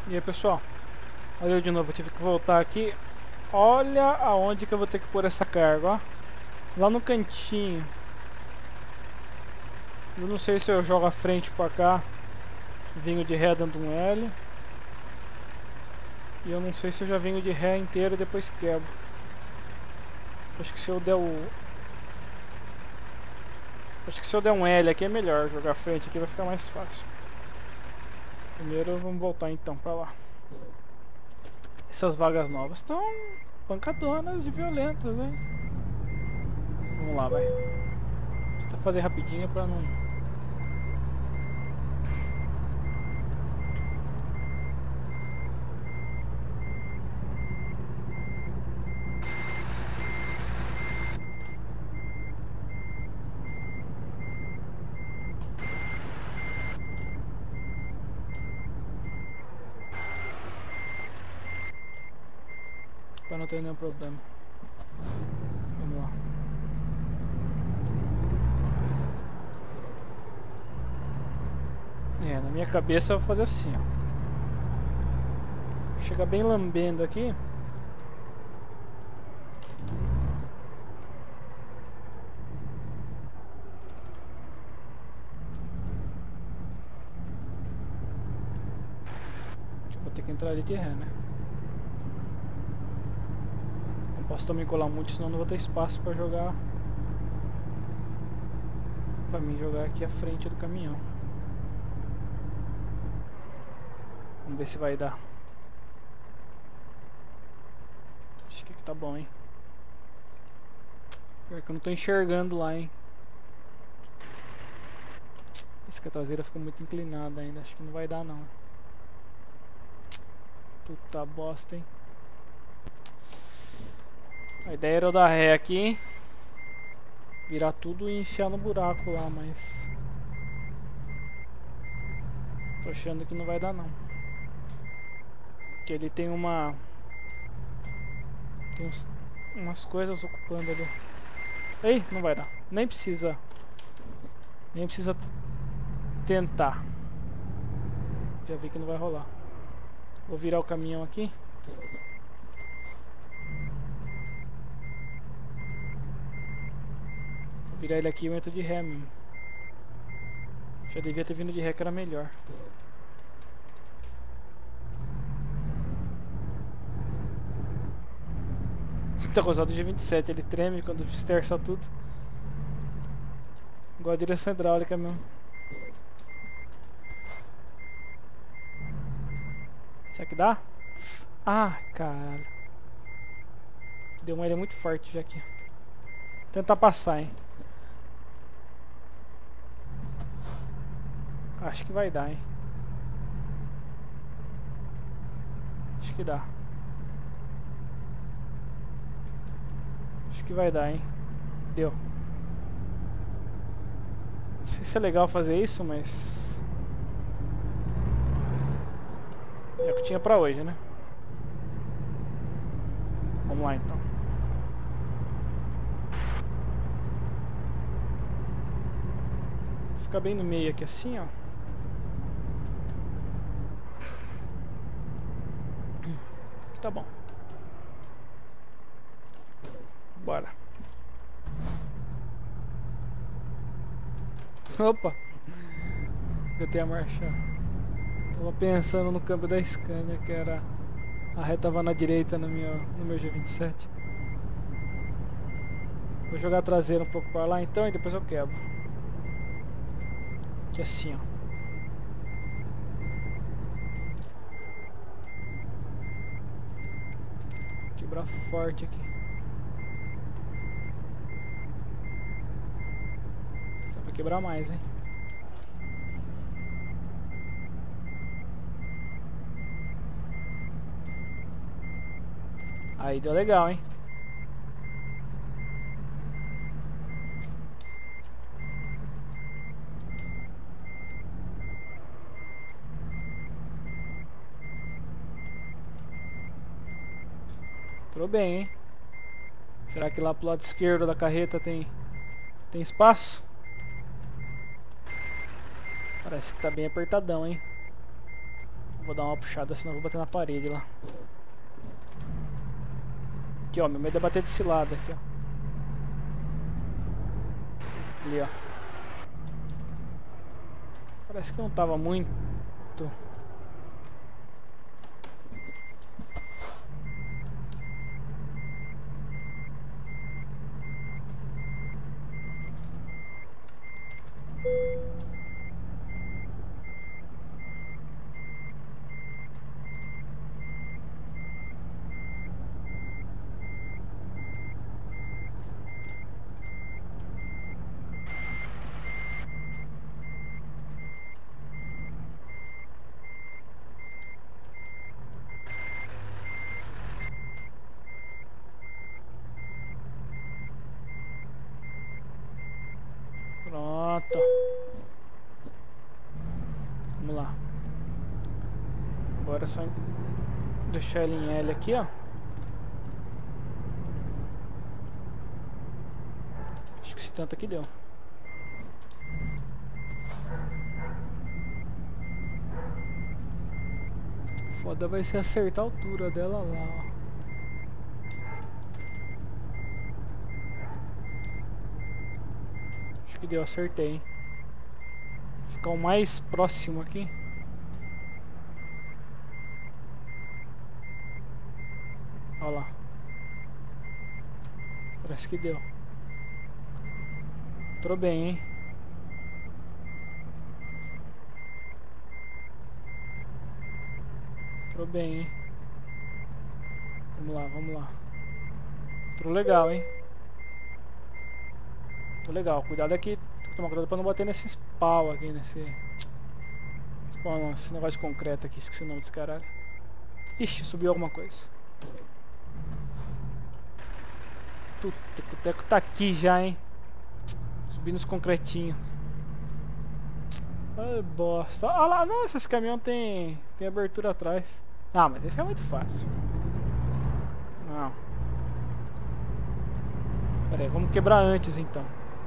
E aí, pessoal, olha eu de novo, eu tive que voltar aqui. Olha aonde que eu vou ter que pôr essa carga, ó. Lá no cantinho. Eu não sei se eu jogo a frente pra cá, vinho de ré dando um L. E eu não sei se eu já venho de ré inteiro e depois quebro. Acho que se eu der um L aqui é melhor. Jogar a frente aqui vai ficar mais fácil. Primeiro vamos voltar então pra lá. Essas vagas novas estão pancadonas de violentas, hein? Vamos lá, vai. Vou fazer rapidinho pra não... Pra não ter nenhum problema. Vamos lá. Na minha cabeça eu vou fazer assim, ó. Chega bem lambendo aqui. Vou ter que entrar ali de ré, né? Não posso também colar muito, senão não vou ter espaço pra jogar. Pra mim jogar aqui à frente do caminhão. Vamos ver se vai dar. Acho que aqui tá bom, hein? Pior que eu não tô enxergando lá, hein? Essa que a traseira fica muito inclinada ainda. Acho que não vai dar, não. Puta bosta, hein? A ideia era eu dar ré aqui, virar tudo e enfiar no buraco lá, mas... tô achando que não vai dar, não. Porque ele tem uma... tem umas coisas ocupando ali. Ei, não vai dar. Nem precisa tentar. Já vi que não vai rolar. Vou virar o caminhão aqui. Vou virar ele aqui e eu entro de ré mesmo. Já devia ter vindo de ré, que era melhor. Tá gostado do G27, ele treme quando esterça tudo. Igual a direção hidráulica mesmo. Será que dá? Ah, caralho. Deu uma ilha muito forte já aqui. Vou tentar passar, hein. Acho que vai dar, hein. Acho que dá. Acho que vai dar, hein. Deu. Não sei se é legal fazer isso, mas... é o que tinha pra hoje, né? Vamos lá, então. Vou ficar bem no meio aqui, assim, ó. Aqui tá bom. Bora. Opa! Eu tenho a marcha. Tava pensando no câmbio da Scania, que era... a ré tava na direita no meu G27. Vou jogar a traseira um pouco para lá então e depois eu quebro. Aqui assim, ó. Quebrar forte aqui. Dá pra quebrar mais, hein? Aí deu legal, hein? Entrou bem, hein? Será que lá pro lado esquerdo da carreta tem espaço? Parece que tá bem apertadão, hein? Vou dar uma puxada, senão eu vou bater na parede lá. Aqui, ó. Meu medo é bater desse lado aqui, ó. Ali, ó. Parece que não tava muito. Pronto. Vamos lá. Agora é só deixar ele em L aqui, ó. Acho que esse tanto aqui deu. Foda vai ser acertar a altura dela lá, ó. Acho que deu, acertei, hein? Ficar o mais próximo aqui. Olha lá. Parece que deu. Entrou bem, hein? Entrou bem, hein? Vamos lá, vamos lá. Entrou legal, hein? Entrou legal. Cuidado aqui. Tem que tomar cuidado pra não bater nesses pau aqui, nesse... Pau não, esse negócio de concreto aqui. Esqueci o nome desse caralho. Ixi, subiu alguma coisa. Puta, o teco tá aqui já, hein? Subindo os concretinhos. Ai, bosta. Olha lá, nossa, esse caminhão tem abertura atrás. Ah, mas esse é muito fácil. Não. Pera aí, vamos quebrar antes então.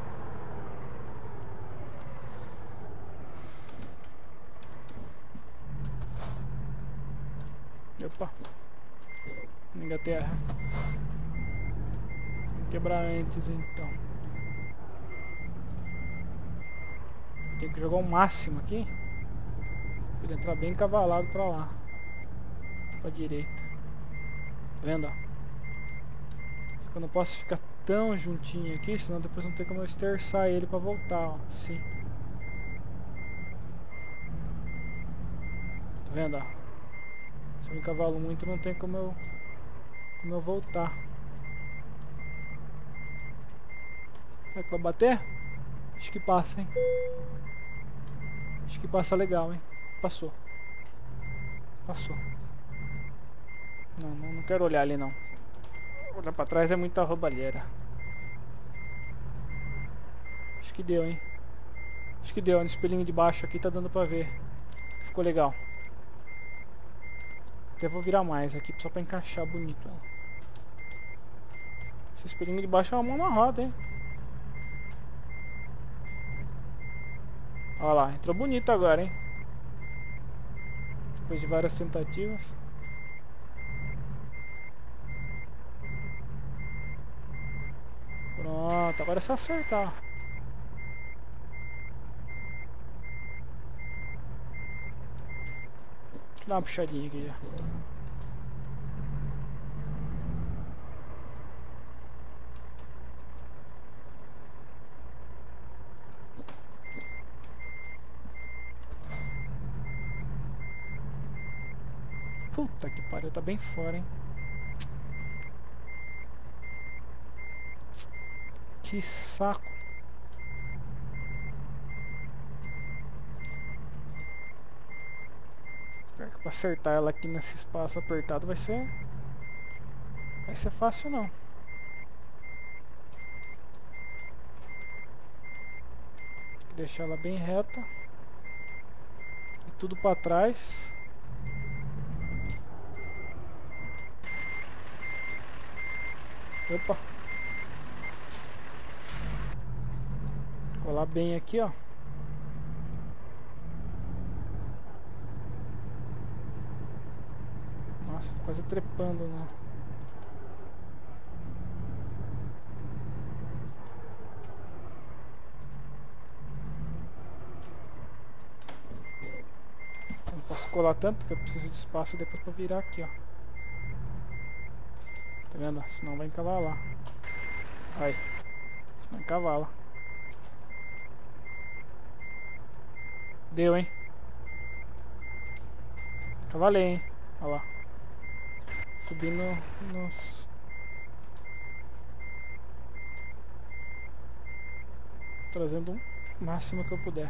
Opa. Liga a terra. Vamos quebrar antes então. Tem que jogar o máximo aqui. Pra ele entrar bem encavalado pra lá. Pra direita. Tá vendo, ó? Só que eu não posso ficar tão juntinho aqui, senão depois não tem como eu esterçar ele pra voltar, ó. Assim. Tá vendo, ó? Se eu encavalo muito, não tem como eu voltar. Será que vai bater? Acho que passa, hein? Acho que passa legal, hein? Passou. Passou. Não quero olhar ali, não. Olhar pra trás é muita roubalheira. Acho que deu, hein? Acho que deu. No espelhinho de baixo aqui tá dando pra ver. Ficou legal. Até vou virar mais aqui só pra encaixar bonito. Esse espelhinho de baixo é uma mão na roda, hein? Olha lá, entrou bonito agora, hein? Depois de várias tentativas. Pronto, agora é só acertar. Deixa eu dar uma puxadinha aqui já. Puta que pariu, tá bem fora, hein? Que saco. Pior que pra acertar ela aqui nesse espaço apertado vai ser fácil não. Tem que deixar ela bem reta. E tudo pra trás. Opa. Colar bem aqui, ó. Nossa, tô quase trepando, né? Eu não posso colar tanto que eu preciso de espaço depois pra virar aqui, ó. Tá vendo? Senão vai encavalar. Aí. Senão encavala. Deu, hein? Cavalei, hein? Olha lá. Subindo nos... Trazendo o máximo que eu puder.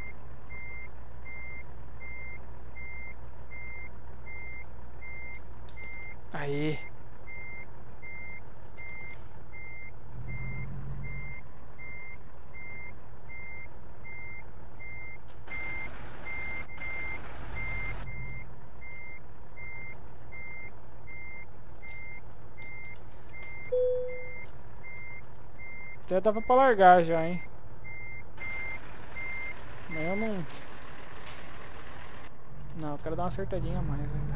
Aí. Até dava pra largar já, hein? Mas eu não... Não, eu quero dar uma acertadinha a mais ainda.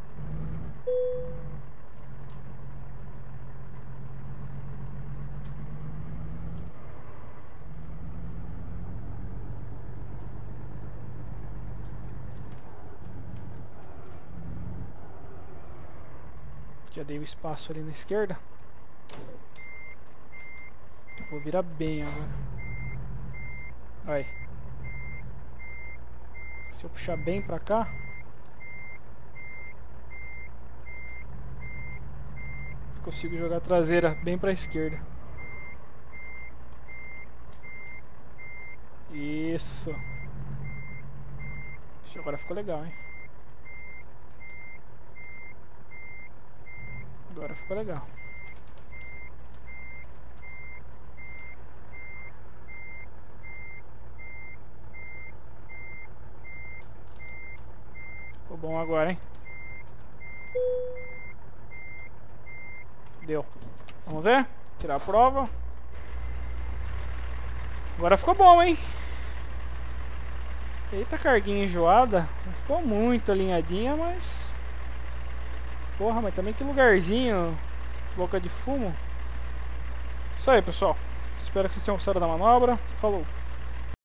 Já dei o espaço ali na esquerda. Eu vou virar bem agora. Aí. Se eu puxar bem pra cá, consigo jogar a traseira bem pra esquerda. Isso. Agora ficou legal, hein? Agora ficou legal. Ficou bom agora, hein? Deu. Vamos ver? Tirar a prova. Agora ficou bom, hein? Eita, carguinha enjoada. Ficou muito alinhadinha, mas... Porra, mas também que lugarzinho. Boca de fumo. Isso aí, pessoal. Espero que vocês tenham gostado da manobra. Falou.